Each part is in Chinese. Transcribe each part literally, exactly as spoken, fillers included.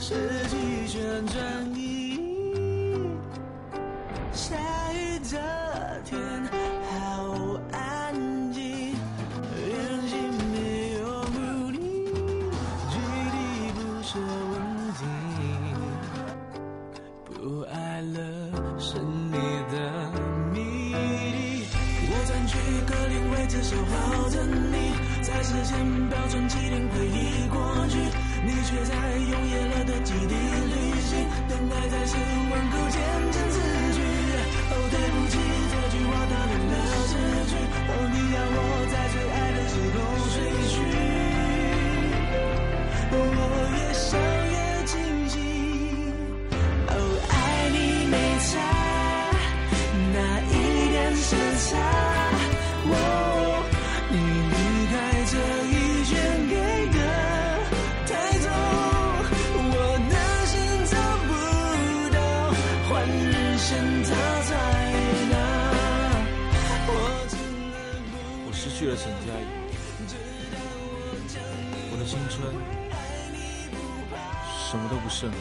世纪旋转移，下雨的天好安静，远行没有目的，距离不是问题，不爱了是你的谜底。我占据格林威治守候着你，在时间标准既定回忆过去，你却在用厌了的基地旅行，等待在十万个渐渐字句。哦，对不起，这句话打乱了诗句。哦，你要我在最爱的时候睡去。哦，我越想越清晰。哦，爱你没差，那一点时差。哦，你离开这一圈给的太重，我的心找不到换日线它在哪。我真的不我失去了陈佳怡，我的青春什么都不剩。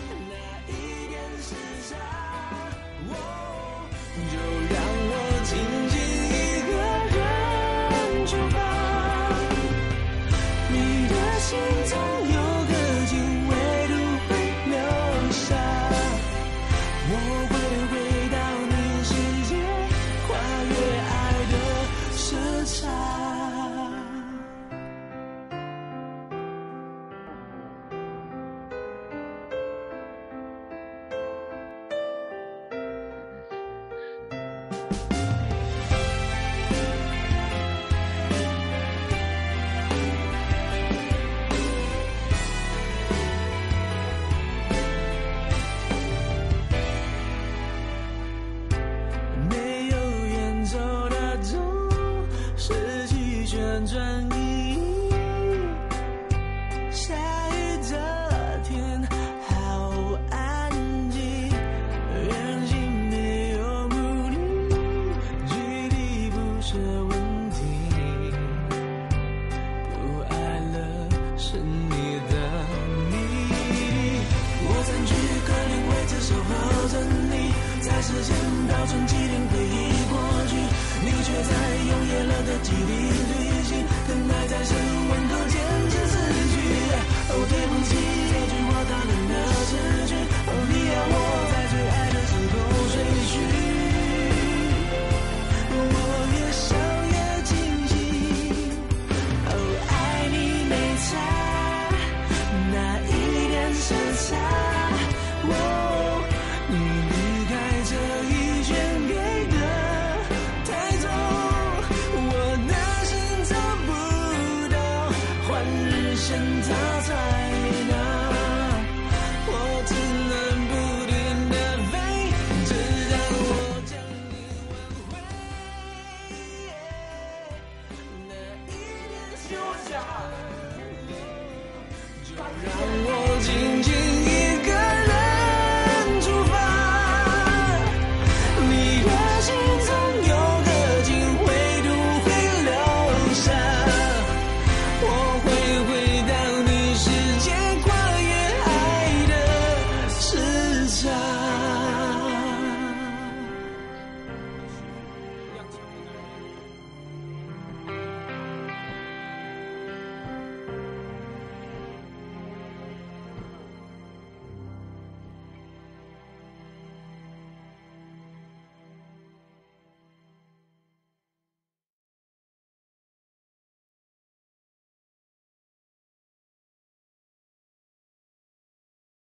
就让我静静一个人出发，你的心总有个经纬度会留下，我会回到你世界，跨越爱的时差。没有远走的路，世纪旋转移，下雨的天好安静，远行没有目的，距离不是问题，不爱了是你的谜底。我占据格林威治守候着你，在时间标准既定回忆过去，你却在用厌了的基地旅行，等待在十